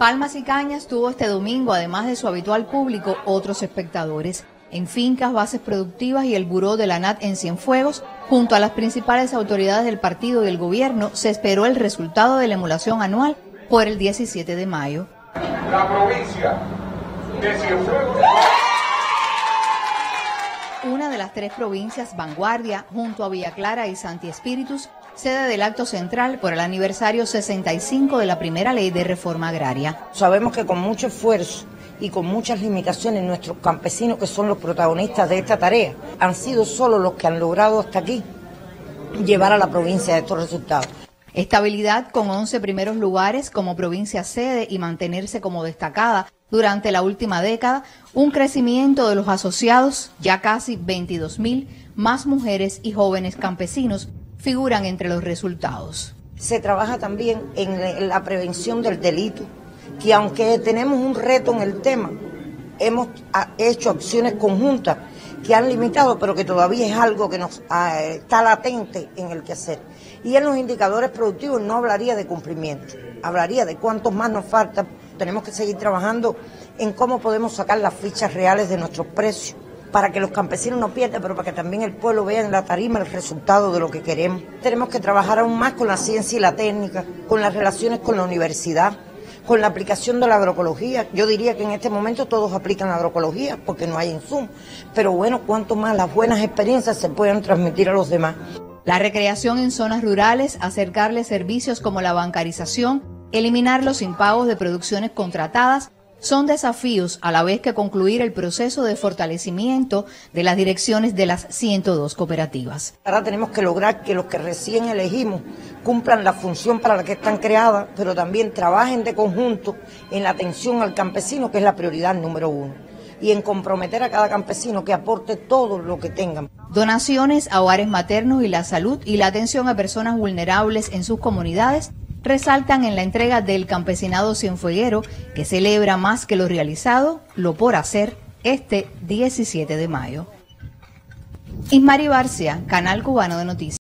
Palmas y Cañas tuvo este domingo, además de su habitual público, otros espectadores. En fincas, bases productivas y el buró de la ANAT en Cienfuegos, junto a las principales autoridades del partido y del gobierno, se esperó el resultado de la emulación anual por el 17 de mayo. La provincia de Cienfuegos, una de las tres provincias vanguardia, junto a Villa Clara y Santi Espíritus, sede del acto central por el aniversario 65 de la primera ley de reforma agraria. Sabemos que con mucho esfuerzo y con muchas limitaciones nuestros campesinos, que son los protagonistas de esta tarea, han sido solo los que han logrado hasta aquí llevar a la provincia estos resultados. Estabilidad con 11 primeros lugares como provincia sede y mantenerse como destacada durante la última década, un crecimiento de los asociados, ya casi 22.000, más mujeres y jóvenes campesinos figuran entre los resultados. Se trabaja también en la prevención del delito, que aunque tenemos un reto en el tema, hemos hecho acciones conjuntas que han limitado, pero que todavía es algo que nos está latente en el quehacer. Y en los indicadores productivos no hablaría de cumplimiento, hablaría de cuántos más nos faltan. Tenemos que seguir trabajando en cómo podemos sacar las fichas reales de nuestros precios, para que los campesinos no pierdan, pero para que también el pueblo vea en la tarima el resultado de lo que queremos. Tenemos que trabajar aún más con la ciencia y la técnica, con las relaciones con la universidad, con la aplicación de la agroecología. Yo diría que en este momento todos aplican la agroecología porque no hay insumos, pero bueno, cuanto más las buenas experiencias se puedan transmitir a los demás. La recreación en zonas rurales, acercarle servicios como la bancarización, eliminar los impagos de producciones contratadas, son desafíos a la vez que concluir el proceso de fortalecimiento de las direcciones de las 102 cooperativas. Ahora tenemos que lograr que los que recién elegimos cumplan la función para la que están creadas, pero también trabajen de conjunto en la atención al campesino, que es la prioridad número 1, y en comprometer a cada campesino que aporte todo lo que tengan. Donaciones a hogares maternos y la salud y la atención a personas vulnerables en sus comunidades resaltan en la entrega del campesinado cienfueguero, que celebra más que lo realizado, lo por hacer, este 17 de mayo. Ismari Barcia, Canal Cubano de Noticias.